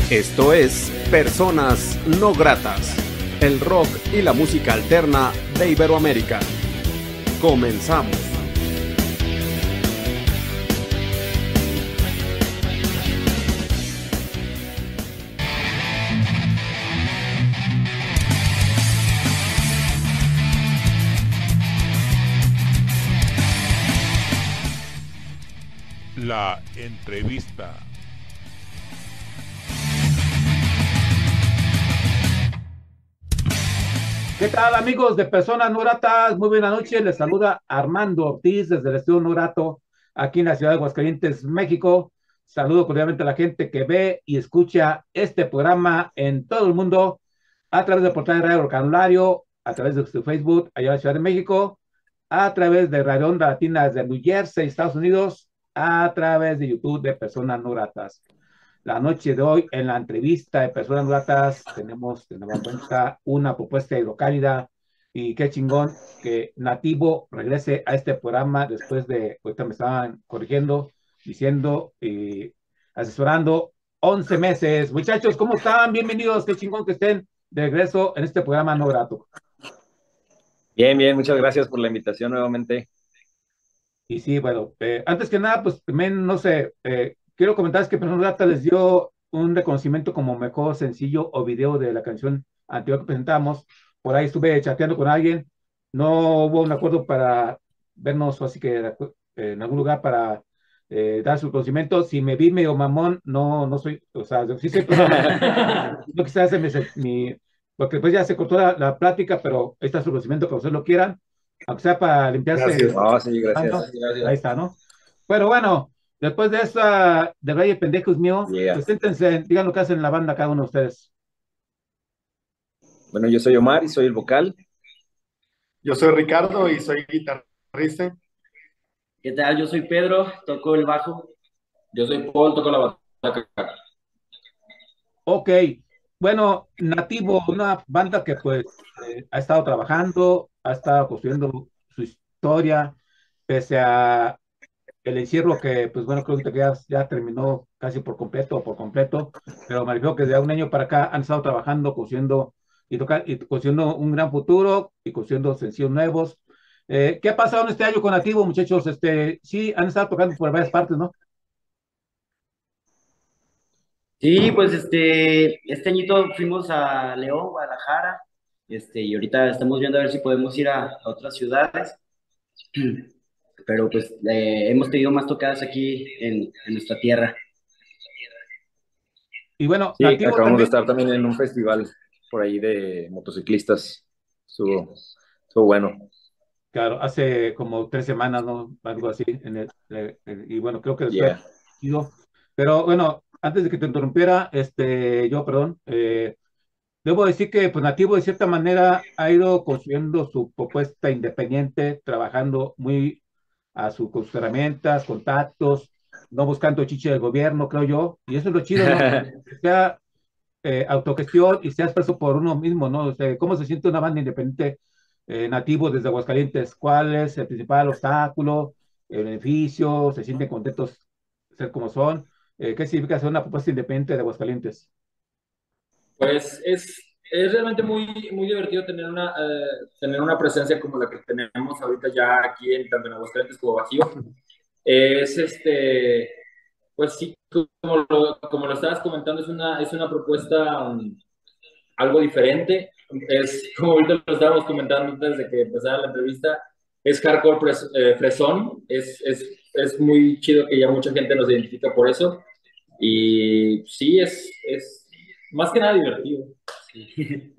Esto es Personas No Gratas, el rock y la música alterna de Iberoamérica. Comenzamos. La entrevista. ¿Qué tal, amigos de Personas No Gratas? Muy buenas noches, les saluda Armando Ortiz desde el Estudio No Grato, aquí en la ciudad de Aguascalientes, México. Saludo cordialmente a la gente que ve y escucha este programa en todo el mundo, a través del portal de Radio Vocabulario, a través de su Facebook, allá en la Ciudad de México, a través de Radio Onda Latina desde New Jersey, Estados Unidos, a través de YouTube de Personas No Gratas. La noche de hoy, en la entrevista de Personas Gratas, tenemos de nueva cuenta una propuesta hidrocálida y qué chingón que Nativo regrese a este programa después de, ahorita me estaban corrigiendo, diciendo y asesorando 11 meses. Muchachos, ¿cómo están? Bienvenidos, qué chingón que estén de regreso en este programa no grato. Bien, bien, muchas gracias por la invitación nuevamente. Y sí, bueno, antes que nada, pues también, no sé, quiero comentarles que Personas Grata les dio un reconocimiento como mejor sencillo o video de la canción anterior que presentamos. Por ahí estuve chateando con alguien, no hubo un acuerdo para vernos, así que en algún lugar para dar su reconocimiento. Si me vi medio mamón, no soy, o sea, sí soy persona, no quizás porque pues ya se cortó la plática, pero ahí está su reconocimiento, como ustedes lo quieran, aunque sea para limpiarse. Gracias. Oh, sí, Gracias. gracias. Ahí está, ¿no? Pero bueno, después de esa de Rey Pendejos mío, Yeah. preséntense, digan lo que hacen en la banda cada uno de ustedes. Bueno, yo soy Omar y soy el vocal. Yo soy Ricardo y soy guitarrista. ¿Qué tal? Yo soy Pedro, toco el bajo. Yo soy Paul, toco la bataca. Ok, bueno, Nativo, una banda que pues ha estado trabajando, ha estado construyendo su historia, pese a el encierro que, pues bueno, creo que ya terminó casi por completo, pero me refiero que de un año para acá han estado trabajando, construyendo y construyendo un gran futuro y construyendo sencillos nuevos. ¿Qué ha pasado en este año con Nativo, muchachos? Sí, han estado tocando por varias partes, ¿no? Sí, pues este añito fuimos a León, Guadalajara, y ahorita estamos viendo a ver si podemos ir a otras ciudades, pero pues hemos tenido más tocadas aquí en nuestra tierra. Y bueno, Sí, Nativo acabamos de también, estar también en un festival por ahí de motociclistas. Estuvo bueno. claro, hace como 3 semanas, ¿no? Algo así, y bueno, creo que después Yeah. ido. Pero bueno, antes de que te interrumpiera, perdón, debo decir que pues, Nativo de cierta manera ha ido construyendo su propuesta independiente, trabajando muy con sus herramientas, contactos, no buscando chiche del gobierno, creo yo, y eso es lo chido, ¿no? Que sea autogestión y sea expreso por uno mismo, ¿no? O sea, ¿cómo se siente una banda independiente Nativo desde Aguascalientes? ¿Cuál es el principal obstáculo, el beneficio? ¿Se sienten contentos de ser como son? ¿Qué significa ser una propuesta independiente de Aguascalientes? Pues es realmente muy divertido tener una presencia como la que tenemos ahorita ya aquí tanto en Aguascalientes como Bajío. Es pues sí, como lo estabas comentando, es una propuesta algo diferente. Es como ahorita lo estábamos comentando antes de que empezara la entrevista, es hardcore fresón. Es muy chido que ya mucha gente nos identifica por eso. Y sí, es más que nada divertido. Sí.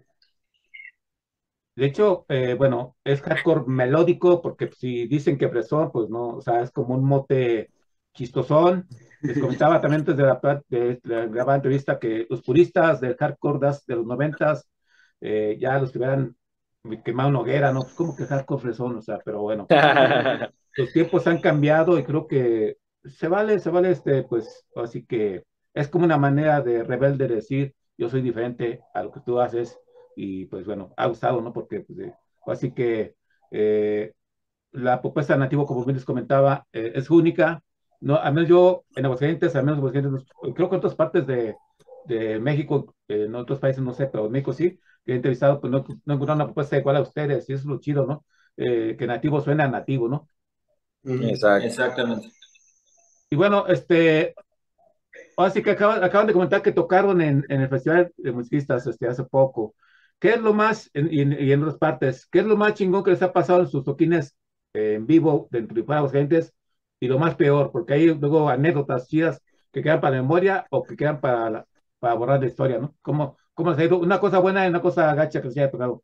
De hecho, bueno, es hardcore melódico, porque si dicen que fresón, pues no, o sea, es como un mote chistosón. Les comentaba también antes de grabar la entrevista que los puristas del hardcore de los noventas, ya los que hubieran quemado una hoguera, ¿no? Pues como que hardcore fresón, o sea, pero bueno, los tiempos han cambiado y creo que se vale pues, así que es como una manera de rebelde decir, yo soy diferente a lo que tú haces y pues bueno, ha gustado, ¿no? Porque pues, así que eh, la propuesta de Nativo, como bien les comentaba, es única, ¿no? Al menos yo en Aguascalientes, al menos en Aguascalientes, creo que en otras partes de México, en otros países no sé, pero en México sí, que he entrevistado, pues no encontraron una propuesta igual a ustedes, y eso es lo chido, ¿no? Que nativo suena a nativo, ¿no? Exacto. Exactamente. Y bueno, ahora sí que acaban de comentar que tocaron en el Festival de Musicistas hace poco. ¿Qué es lo más, y en otras partes, qué es lo más chingón que les ha pasado en sus toquines en vivo dentro de fuera de Aguascalientes y lo más peor? Porque hay luego anécdotas chidas que quedan para la memoria o que quedan para borrar la historia, ¿no? ¿Cómo les ha ido? Una cosa buena y una cosa gacha que se haya tocado.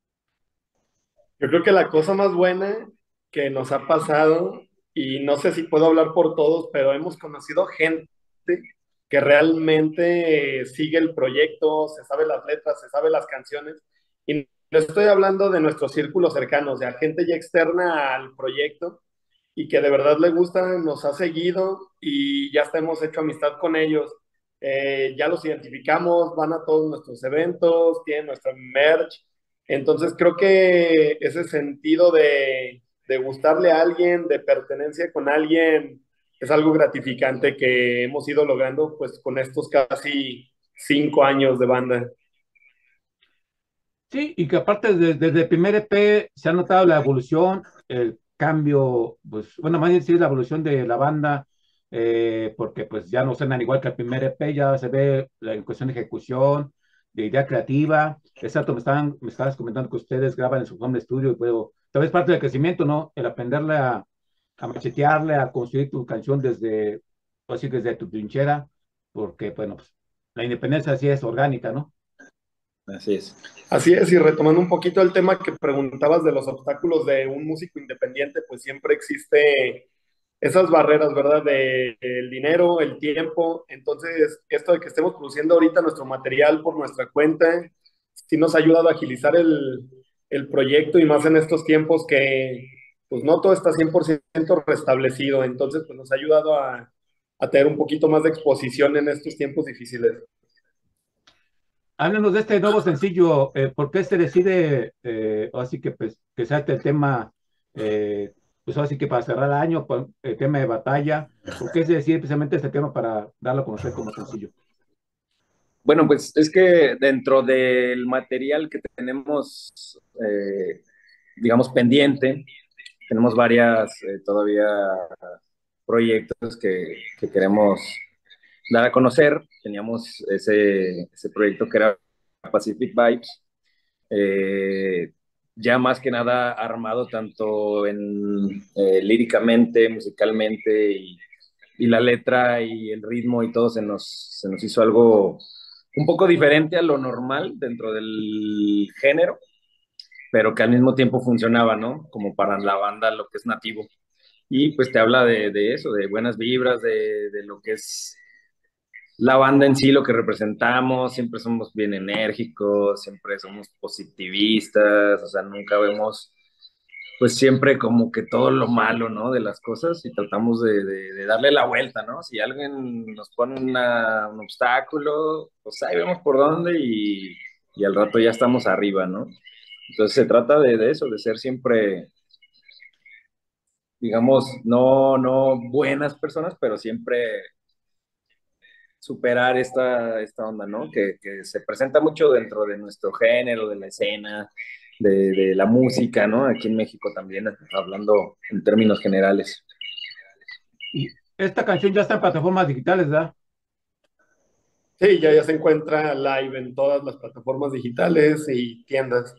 Yo creo que la cosa más buena que nos ha pasado, y no sé si puedo hablar por todos, pero hemos conocido gente que realmente sigue el proyecto, se sabe las letras, se sabe las canciones, y no estoy hablando de nuestro círculo cercano, o sea, gente ya externa al proyecto y que de verdad le gusta, nos ha seguido y ya hasta hemos hecho amistad con ellos. Ya los identificamos, van a todos nuestros eventos, tienen nuestra merch. Entonces creo que ese sentido de gustarle a alguien, de pertenencia con alguien, es algo gratificante que hemos ido logrando pues con estos casi 5 años de banda. Sí, y que aparte desde el primer EP se ha notado la evolución, el cambio, pues, bueno, más bien sí, la evolución de la banda, porque pues ya no suenan igual que el primer EP, ya se ve en cuestión de ejecución, de idea creativa. Exacto, me estabas comentando que ustedes graban en su home studio, y luego, tal vez parte del crecimiento, ¿no? El aprenderle a machetearle, a construir tu canción desde, pues sí, desde tu trinchera, porque, bueno, pues la independencia sí es orgánica, ¿no? Así es. Así es, y retomando un poquito el tema que preguntabas de los obstáculos de un músico independiente, pues siempre existe esas barreras, ¿verdad? De el dinero, el tiempo. Entonces, esto de que estemos produciendo ahorita nuestro material por nuestra cuenta, sí nos ha ayudado a agilizar el proyecto y más en estos tiempos que pues no todo está 100% restablecido. Entonces, pues nos ha ayudado a tener un poquito más de exposición en estos tiempos difíciles. Háblanos de este nuevo sencillo, ¿por qué se decide, así que pues, que salte el tema, pues así que para cerrar el año, el tema de batalla, ¿por qué se decide precisamente este tema para darlo a conocer como sencillo? Bueno, pues es que dentro del material que tenemos, digamos, pendiente, tenemos varias todavía proyectos que queremos dar a conocer. Teníamos ese proyecto que era Pacific Vibes, eh, ya más que nada armado tanto en líricamente, musicalmente y la letra y el ritmo y todo se nos hizo algo un poco diferente a lo normal dentro del género, pero que al mismo tiempo funcionaba, ¿no? Como para la banda, lo que es nativo. Y pues te habla de eso, de buenas vibras, de lo que es la banda en sí, lo que representamos. Siempre somos bien enérgicos, siempre somos positivistas, o sea, nunca vemos pues siempre como que todo lo malo, ¿no? De las cosas y tratamos de darle la vuelta, ¿no? Si alguien nos pone un obstáculo, pues ahí vemos por dónde y al rato ya estamos arriba, ¿no? Entonces se trata de eso, de ser siempre, digamos, no buenas personas, pero siempre superar esta onda, ¿no? Que se presenta mucho dentro de nuestro género, de la escena, de la música, ¿no? Aquí en México también, hablando en términos generales. Y esta canción ya está en plataformas digitales, ¿verdad? Sí, ya se encuentra live en todas las plataformas digitales y tiendas.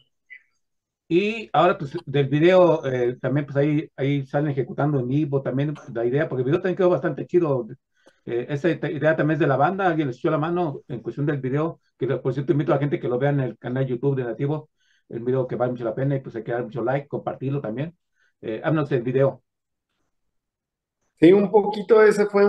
Y ahora, pues, del video, también, pues, ahí salen ejecutando en vivo también la idea, porque el video también quedó bastante chido. Esa idea también es de la banda, alguien les echó la mano en cuestión del video, que por cierto invito a la gente que lo vea en el canal YouTube de Nativo, el video que vale mucho la pena y pues hay que dar mucho like, compartirlo también. Háblanos del video. Sí, un poquito ese fue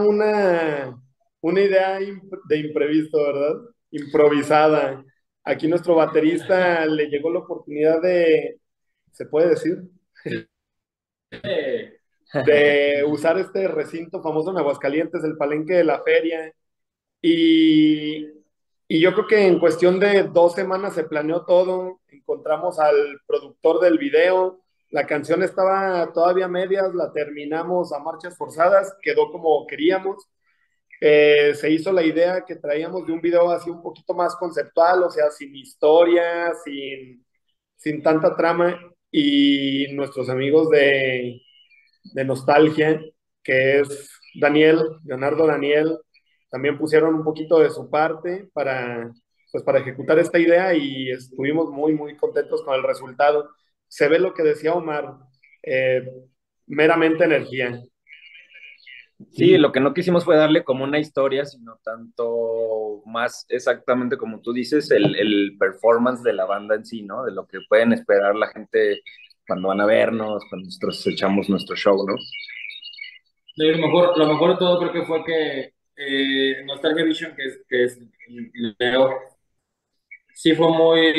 una idea de imprevisto, ¿verdad? Improvisada. Aquí nuestro baterista le llegó la oportunidad ¿se puede decir? De usar este recinto famoso en Aguascalientes, el Palenque de la Feria. Y, y yo creo que en cuestión de 2 semanas se planeó todo. Encontramos al productor del video. La canción estaba todavía a medias, la terminamos a marchas forzadas, quedó como queríamos. se hizo la idea que traíamos de un video así un poquito más conceptual, o sea, sin historia, sin tanta trama, y nuestros amigos de Nostalgia, que es Daniel, Leonardo Daniel, también pusieron un poquito de su parte pues para ejecutar esta idea y estuvimos muy, muy contentos con el resultado. Se ve lo que decía Omar, eh, meramente energía. Sí, lo que no quisimos fue darle como una historia, sino tanto más exactamente como tú dices, el performance de la banda en sí, ¿no? De lo que pueden esperar la gente cuando van a vernos, cuando nosotros echamos nuestro show, ¿no? Lo mejor de todo creo que fue que Nostalgia Vision, que es Leo, sí fue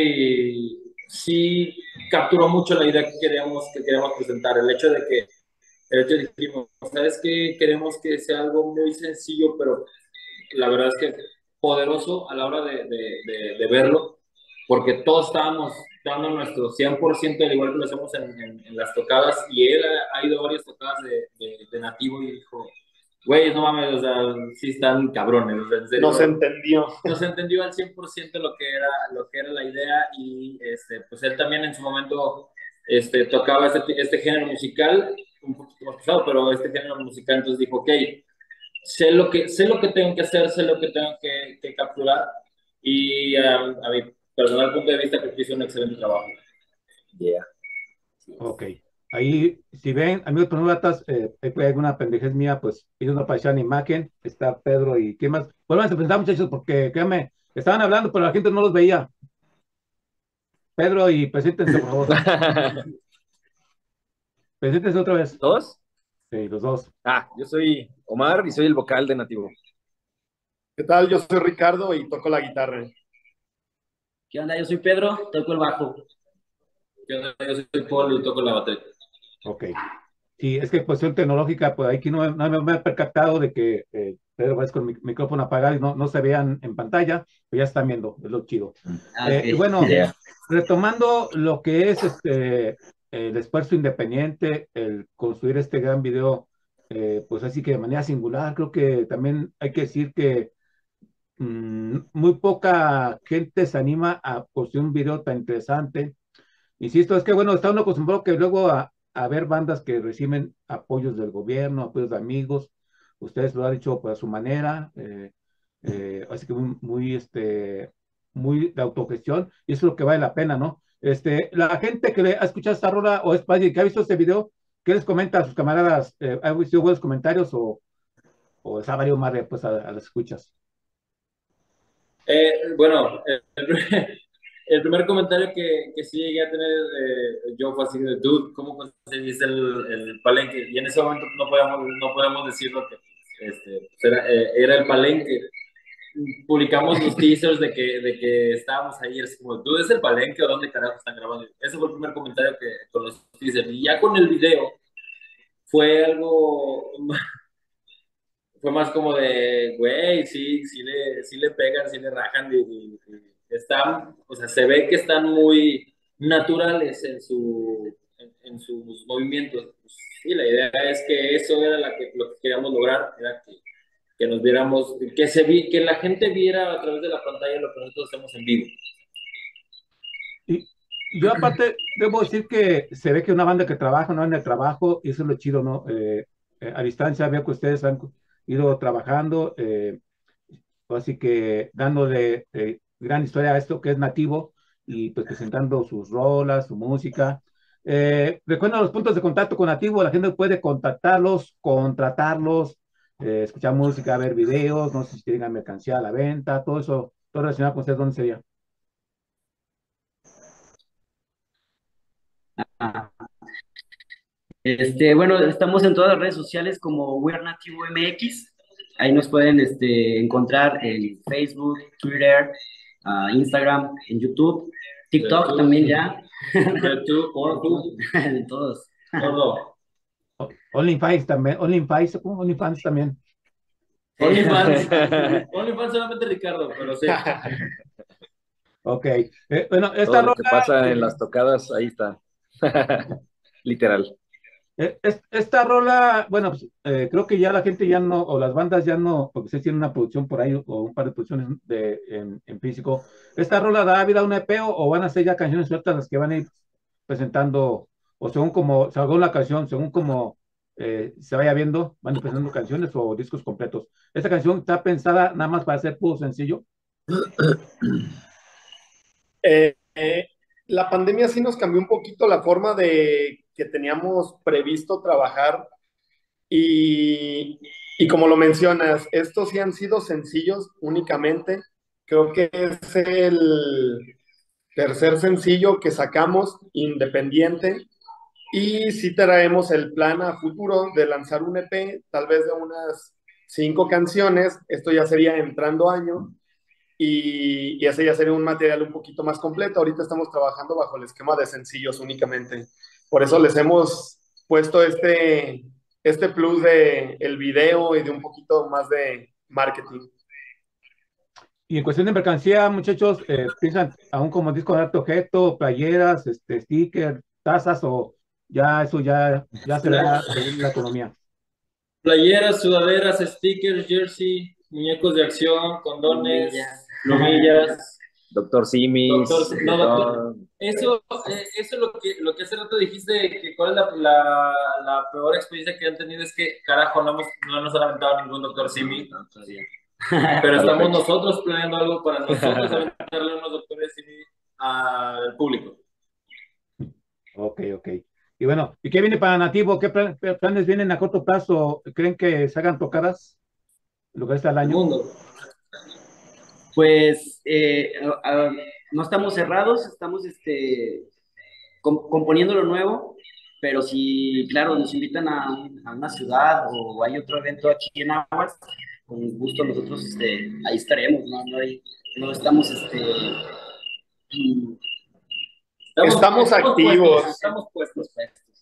sí capturó mucho la idea que queríamos presentar. El hecho de que dijimos, ¿sabes qué? Queremos que sea algo muy sencillo, pero la verdad es que poderoso a la hora de verlo, porque todos estábamos dando nuestro 100%, al igual que lo hacemos en las tocadas, y él ha ido a varias tocadas de Nativo y dijo, güey, no mames, o sea, sí están cabrones, o sea, en serio. No se entendió. No se entendió al 100% lo que era la idea, y pues él también en su momento tocaba este género musical, un poquito más pesado, pero este género musical, entonces dijo, ok, sé lo que tengo que hacer, sé lo que tengo que capturar, y a mi personal punto de vista creo que hizo un excelente trabajo. Yeah. Ok. Ahí, si ven, amigos pornógratas, hay alguna pendejez mía, pues ellos no aparecían en imagen. Está Pedro y ¿qué más? Vuelvan a presentar, muchachos, porque créanme, estaban hablando, pero la gente no los veía. Pedro y preséntense, por favor. Preséntense otra vez. ¿Dos? Sí, los dos. Yo soy Omar y soy el vocal de Nativo. ¿Qué tal? Yo soy Ricardo y toco la guitarra. ¿Qué onda? Yo soy Pedro, toco el bajo. Yo soy Paul y toco la batería. Ok. Sí, es que cuestión tecnológica, pues aquí no me he percatado de que Pedro va con mi micrófono apagado y no se vean en pantalla, pues ya están viendo, es lo chido. Okay. Bueno, Yeah. retomando lo que es el esfuerzo independiente, el construir este gran video, pues así que de manera singular, creo que también hay que decir que muy poca gente se anima a construir un video tan interesante. Insisto, es que bueno, está uno acostumbrado que luego a ver bandas que reciben apoyos del gobierno, apoyos de amigos, ustedes lo han dicho pues, a su manera, así que muy de autogestión, y eso es lo que vale la pena, ¿no? La gente que ha escuchado esta rola o es alguien que ha visto este video, ¿qué les comenta a sus camaradas? ¿Ha visto buenos comentarios o les ha valido madre pues a las escuchas? Bueno, el primer comentario que sí llegué a tener yo fue así de, dude, ¿cómo conseguiste el palenque? Y en ese momento no podíamos decir lo que pues era el palenque. Publicamos los teasers de que estábamos ahí, es como, ¿tú es el palenque o dónde carajo están grabando? Ese fue el primer comentario con los teasers. Y ya con el video fue algo, fue más como de, güey, sí le pegan, sí le rajan, y están, o sea, se ve que están muy naturales en sus movimientos. Pues, sí, la idea es que eso era lo que queríamos lograr, era que nos viéramos, que la gente viera a través de la pantalla lo que nosotros hacemos en vivo. Y yo aparte debo decir que se ve que una banda que trabaja, no en el trabajo, y eso es lo chido, ¿no? A distancia veo que ustedes han ido trabajando, así que dándole gran historia a esto que es Nativo y pues presentando sus rolas, su música. Recuerden los puntos de contacto con Nativo, la gente puede contactarlos, contratarlos, escuchar música, ver videos, no sé si tienen mercancía a la venta, todo eso, todo relacionado con ustedes, ¿dónde sería? Ah, bueno, estamos en todas las redes sociales como We're Nativo MX. Ahí nos pueden encontrar en Facebook, Twitter, Instagram, en YouTube, TikTok también ya. YouTube, Pornhub, De todos. todo. OnlyFans también, OnlyFans también. OnlyFans solamente Ricardo, pero sí. Ok. Bueno, esta Todo lo rola. que pasa en las tocadas, ahí está. Literal. Esta rola, bueno, pues, creo que ya la gente ya no, o las bandas ya no, porque ustedes tienen una producción por ahí, o un par de producciones en físico. ¿Esta rola da vida a un EP o van a ser ya canciones sueltas las que van a ir presentando, o según como salga la canción, según como se vaya viendo, van a ir presentando canciones o discos completos? ¿Esta canción está pensada nada más para ser puro sencillo? Eh, eh, la pandemia sí nos cambió un poquito la forma de que teníamos previsto trabajar y como lo mencionas, estos sí han sido sencillos únicamente. Creo que es el tercer sencillo que sacamos independiente y sí traemos el plan a futuro de lanzar un EP, tal vez de unas 5 canciones. Esto ya sería entrando año y ese ya sería un material un poquito más completo. Ahorita estamos trabajando bajo el esquema de sencillos únicamente. Por eso les hemos puesto este plus de el video y de un poquito más de marketing. Y en cuestión de mercancía, muchachos, ¿piensan aún como disco de arte objeto, playeras, stickers, tazas o ya eso ya se verá según la economía? Playeras, sudaderas, stickers, jersey, muñecos de acción, condones, plumillas. Doctor Simis, Doctor, no, doctor. Eso lo que hace rato dijiste, que cuál es la peor experiencia que han tenido, es que, carajo, no nos han aventado ningún doctor Simi. Pero estamos nosotros planeando algo para nosotros aventarle unos doctores Simi al público. Ok, ok. Y bueno, ¿y qué viene para Nativo? ¿Qué planes vienen a corto plazo? ¿Creen que se hagan tocadas lo que está el El año? mundo. Pues no estamos cerrados, estamos componiendo lo nuevo, pero si, claro, nos invitan a una ciudad o hay otro evento aquí en Aguas, con gusto nosotros ahí estaremos, ¿no? No estamos, mm, Estamos activos. Estamos puestos.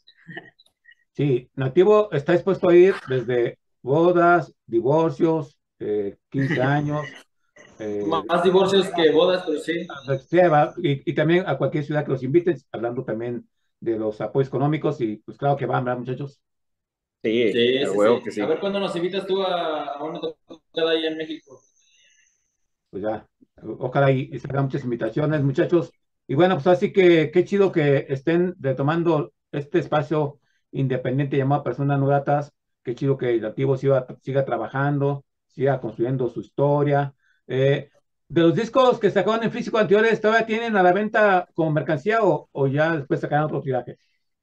Sí, Nativo está dispuesto a ir desde bodas, divorcios, 15 años, Más divorcios que bodas, pero sí. y también a cualquier ciudad que los inviten, hablando también de los apoyos económicos, y pues claro que van, ¿verdad, muchachos? Sí, Sí, a sí, huevo sí. que sí. A ver cuándo nos invitas tú a una tocada ahí en México. Pues ya, ojalá y se hagan muchas invitaciones, muchachos. Y bueno, pues así que qué chido que estén retomando este espacio independiente llamado Personas No Gratas. Qué chido que el Nativo siga trabajando, siga construyendo su historia. De los discos que sacaron en físico anteriores, ¿todavía tienen a la venta como mercancía o ya después sacaron otro tiraje?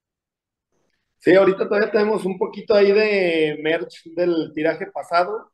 Sí, ahorita todavía tenemos un poquito ahí de merch del tiraje pasado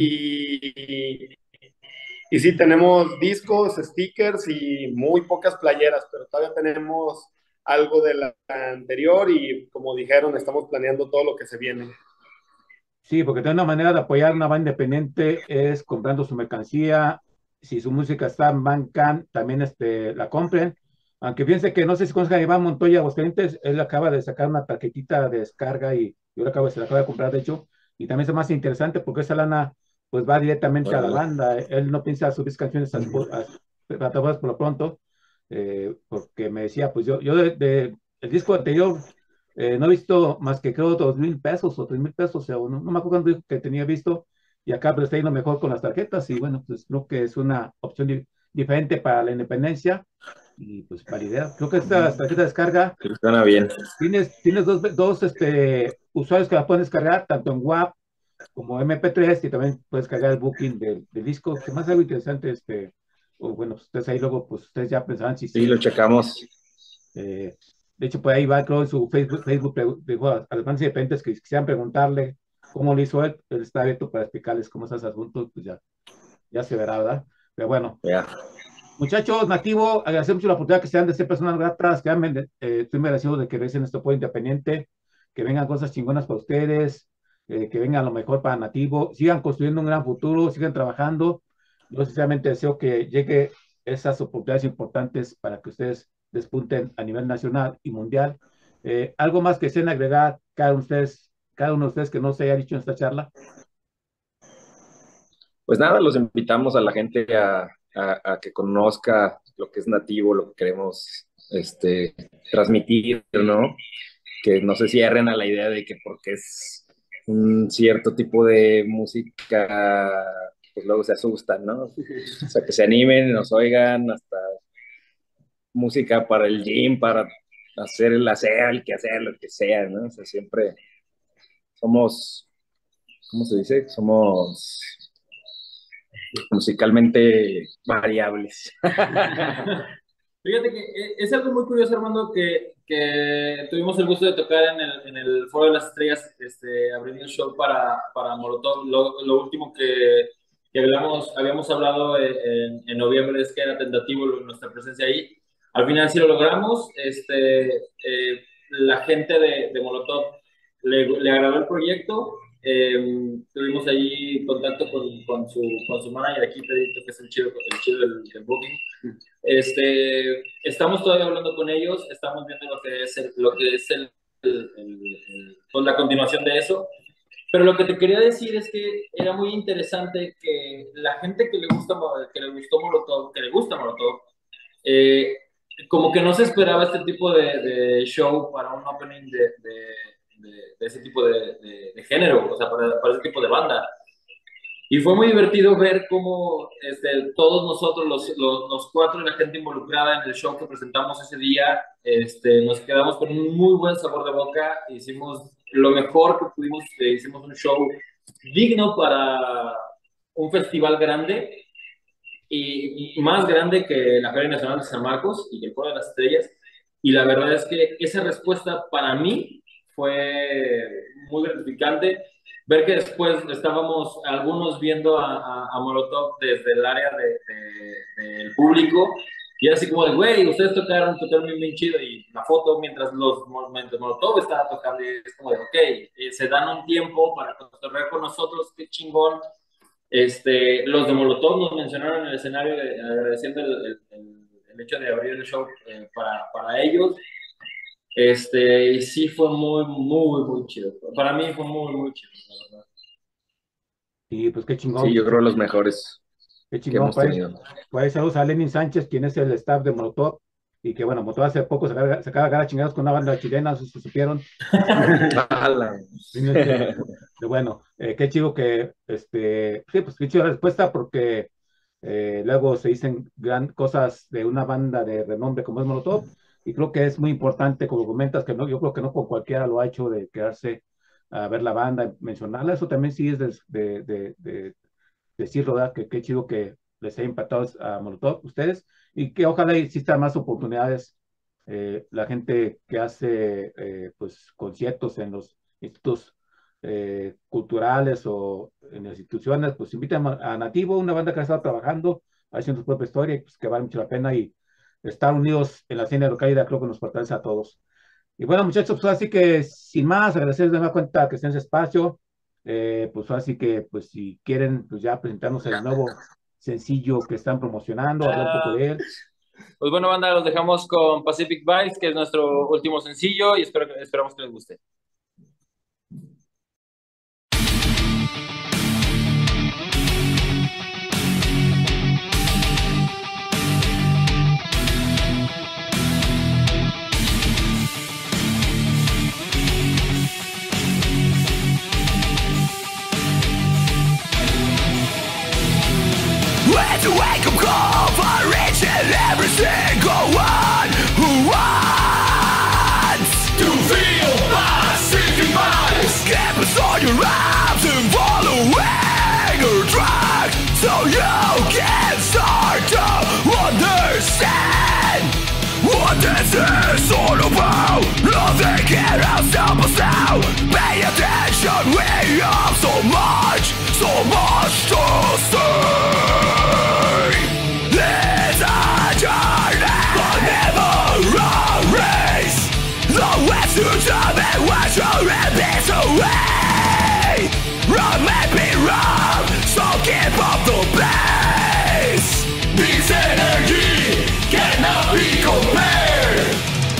y, y sí, tenemos discos, stickers y muy pocas playeras, pero todavía tenemos algo de la anterior y como dijeron, estamos planeando todo lo que se viene. Sí, porque de una manera de apoyar una banda independiente es comprando su mercancía. Si su música está en Bandcamp, también la compren. Aunque piense que no sé si conozcan a Iván Montoya Aguascalientes, él acaba de sacar una tarjetita de descarga y yo se la acabo de comprar, de hecho. Y también es más interesante porque esa lana pues va directamente a la banda. Él no piensa subir canciones a plataformas por lo pronto, porque me decía, pues yo el disco anterior no he visto más que creo 2,000 pesos o 3,000 pesos, o no me acuerdo cuánto dijo que tenía visto, y acá pero está yendo mejor con las tarjetas, y bueno, pues creo que es una opción diferente para la independencia, y pues para idea. Creo que esta tarjeta de descarga, Suena bien. tienes dos usuarios que la pueden descargar, tanto en WAP como MP3, y también puedes cargar el booking del disco, que más algo interesante, o bueno, pues ustedes ahí luego, pues ustedes ya pensarán si Sí, sí. lo checamos. De hecho, por ahí va, creo, en su Facebook dijo a los fans independientes que quisieran preguntarle cómo lo hizo él está abierto para explicarles cómo están los asuntos, pues ya se verá, ¿verdad? Pero bueno, Ya. muchachos, Nativo, agradecer mucho la oportunidad que sean de ser personas gratas, que estoy muy agradecido de que realicen este apoyo independiente, que vengan cosas chingonas para ustedes, que venga lo mejor para Nativo, sigan construyendo un gran futuro, sigan trabajando. Yo sinceramente deseo que llegue esas oportunidades importantes para que ustedes despunten a nivel nacional y mundial. ¿Algo más que deseen agregar cada uno de ustedes que no se haya dicho en esta charla? Pues nada, los invitamos a la gente a que conozca lo que es Nativo, lo que queremos transmitir, ¿no? que no se cierren a la idea de que porque es un cierto tipo de música, pues luego se asustan, ¿no? O sea, que se animen, nos oigan, hasta música para el gym, para hacer el aseo, el quehacer, lo que sea, ¿no? O sea, siempre somos, ¿cómo se dice? Somos musicalmente variables. Fíjate que es algo muy curioso, Armando, que tuvimos el gusto de tocar en el Foro de las Estrellas, abriendo el show para Molotov. Lo último que habíamos hablado en noviembre es que era tentativo nuestra presencia ahí. Al final sí lo logramos. La gente de Molotov le agradó el proyecto. Tuvimos ahí contacto con su manager aquí, Pedrito, que es el chido del booking. Estamos todavía hablando con ellos, estamos viendo lo que es pues la continuación de eso. Pero lo que te quería decir es que era muy interesante que la gente que le gusta Molotov, como que no se esperaba este tipo de show para un opening de ese tipo de género, o sea, para ese tipo de banda. Y fue muy divertido ver cómo todos nosotros, los cuatro y la gente involucrada en el show que presentamos ese día, nos quedamos con un muy buen sabor de boca. Hicimos lo mejor que pudimos, hicimos un show digno para un festival grande y más grande que la Feria Nacional de San Marcos y el Foro de las Estrellas. Y la verdad es que esa respuesta para mí fue muy gratificante. Ver que después estábamos algunos viendo a Molotov desde el área del público y era así como de, güey, ustedes tocaron bien chido, y la foto mientras Molotov estaba tocando, y es como de, ok, se dan un tiempo para cotorrear con nosotros, qué chingón. Los de Molotov nos mencionaron en el escenario agradeciendo el hecho de abrir el show para ellos. Y sí fue muy, muy, muy chido. Para mí fue muy, muy chido, la verdad. Y pues qué chingón. Sí, yo creo los mejores qué que chingón, hemos tenido. pues saludos a Lenin Sánchez, quien es el staff de Molotov, y que bueno, Molotov hace poco se acaba de agarrar chingados con una banda chilena, si supieron. Bueno, qué chido que, sí, pues qué chido la respuesta, porque luego se dicen gran cosas de una banda de renombre como es Molotov, y creo que es muy importante, como comentas, que no, yo creo que no con cualquiera lo ha hecho, de quedarse a ver la banda, mencionarla. Eso también sí es de decirlo, ¿verdad? Que qué chido que les haya impactado a Molotov ustedes, y que ojalá existan más oportunidades. La gente que hace pues conciertos en los institutos culturales o en las instituciones, pues invitan a Nativo, una banda que ha estado trabajando, haciendo su propia historia, y pues que vale mucho la pena, y estar unidos en la escena localidad creo que nos fortalece a todos. Y bueno, muchachos, pues así que sin más, agradecerles de nueva cuenta que estén en ese espacio. Pues así que, pues si quieren, pues ya presentarnos el nuevo sencillo que están promocionando, hablar un poco de él. Pues bueno, banda, los dejamos con Pacific Vibes, que es nuestro último sencillo, y esperamos que les guste. To wake up call for each and every single one who wants to feel Pacific vibes. Keep us on your arms and following your track, so you can start to understand what this is all about. Nothing can stop us now. Pay attention, we have so much to say. It's a journey, but never a race. The West to jump and watch your ambitions away. Run may be wrong, so keep up the pace. This energy cannot be compared.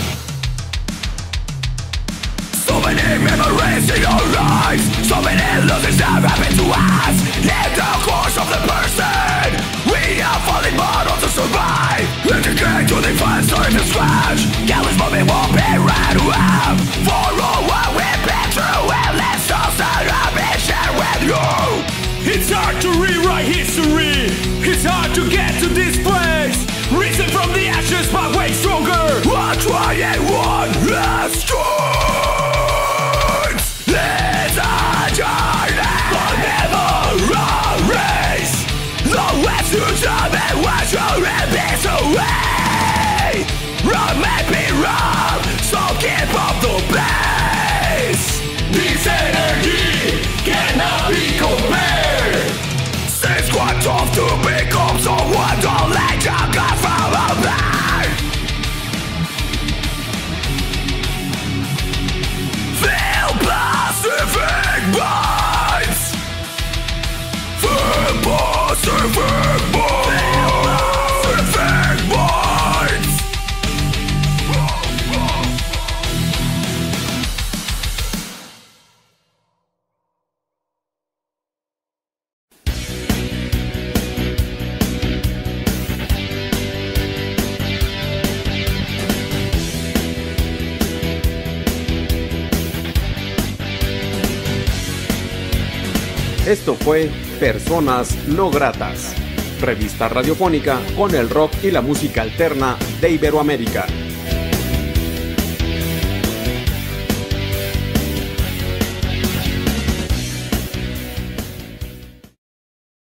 So many memories in your lives, so many losses that happen to us. In the course of the person, we are falling models to survive. Educate to the first surf and scratch. Countless moment won't be right around. For all what we've been through, and let's all start our mission with you. It's hard to rewrite history. It's hard to get to this place. Risen from the ashes, but way stronger. I'll try and one last strength. It's a journey, but never a race. The west to jump and watch your ambition away. Wrong may be wrong, so keep up the pace. This energy cannot be compared. It's quite tough to become someone. Don't let your God from above. Feel Pacific minds. Feel Pacific minds. Pacific minds. Esto fue Personas No Gratas, revista radiofónica con el rock y la música alterna de Iberoamérica.